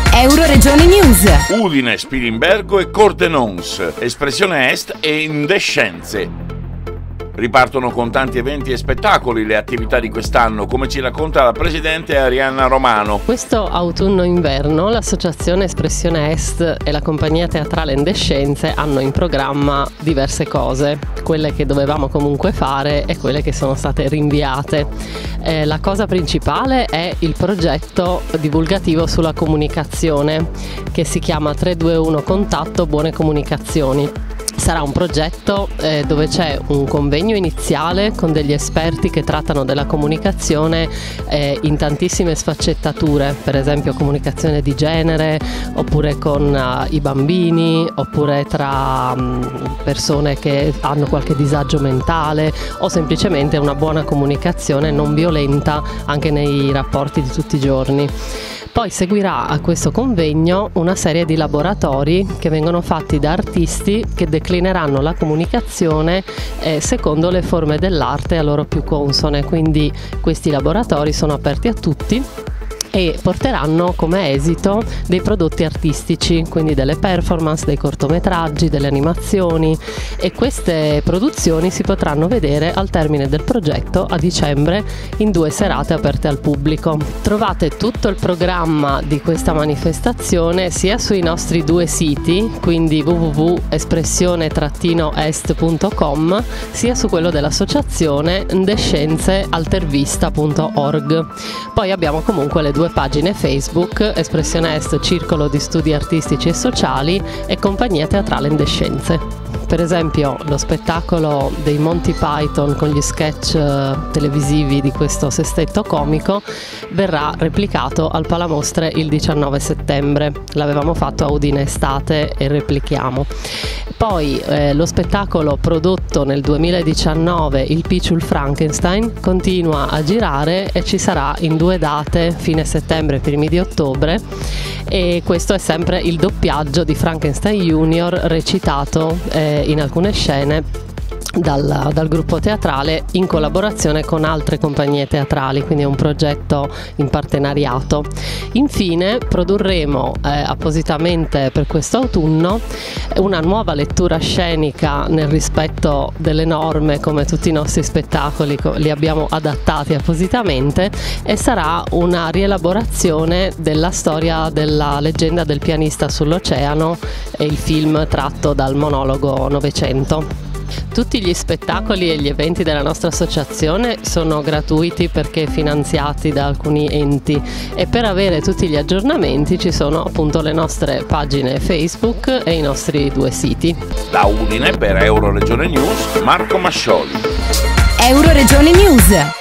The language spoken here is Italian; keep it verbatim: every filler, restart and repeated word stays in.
Euroregione News. Udine, Spilimbergo e Cortenons, Espressione Est e Indescenze. Ripartono con tanti eventi e spettacoli le attività di quest'anno, come ci racconta la presidente Arianna Romano. Questo autunno-inverno l'associazione Espressione Est e la compagnia teatrale Indescenze hanno in programma diverse cose, quelle che dovevamo comunque fare e quelle che sono state rinviate. Eh, la cosa principale è il progetto divulgativo sulla comunicazione che si chiama tre due uno Contatto Buone Comunicazioni. Sarà un progetto eh, dove c'è un convegno iniziale con degli esperti che trattano della comunicazione eh, in tantissime sfaccettature, per esempio comunicazione di genere, oppure con uh, i bambini, oppure tra um, persone che hanno qualche disagio mentale o semplicemente una buona comunicazione non violenta anche nei rapporti di tutti i giorni. Poi seguirà a questo convegno una serie di laboratori che vengono fatti da artisti che declineranno la comunicazione eh, secondo le forme dell'arte a loro più consone, quindi questi laboratori sono aperti a tutti e porteranno come esito dei prodotti artistici, quindi delle performance, dei cortometraggi, delle animazioni, e queste produzioni si potranno vedere al termine del progetto a dicembre in due serate aperte al pubblico. Trovate tutto il programma di questa manifestazione sia sui nostri due siti, quindi w w w punto espressione est punto com, sia su quello dell'associazione ndescenze altervista punto org. Poi abbiamo comunque le due pagine Facebook, Espressione Est Circolo di Studi Artistici e Sociali e Compagnia Teatrale Indescenze. Per esempio lo spettacolo dei Monty Python con gli sketch televisivi di questo sestetto comico verrà replicato al Palamostre il diciannove settembre. L'avevamo fatto a Udine estate e replichiamo. Poi eh, lo spettacolo prodotto nel duemiladiciannove, Il Picciul Frankenstein, continua a girare e ci sarà in due date, fine settembre e primi di ottobre, e questo è sempre il doppiaggio di Frankenstein Junior recitato eh, in alcune scene Dal, dal gruppo teatrale in collaborazione con altre compagnie teatrali, quindi è un progetto in partenariato. Infine produrremo eh, appositamente per questo autunno una nuova lettura scenica nel rispetto delle norme, come tutti i nostri spettacoli li abbiamo adattati appositamente, e sarà una rielaborazione della storia della leggenda del pianista sull'oceano e il film tratto dal monologo Novecento. Tutti gli spettacoli e gli eventi della nostra associazione sono gratuiti perché finanziati da alcuni enti, e per avere tutti gli aggiornamenti ci sono appunto le nostre pagine Facebook e i nostri due siti. Da Udine per Euroregione News, Marco Mascioli. Euroregione News.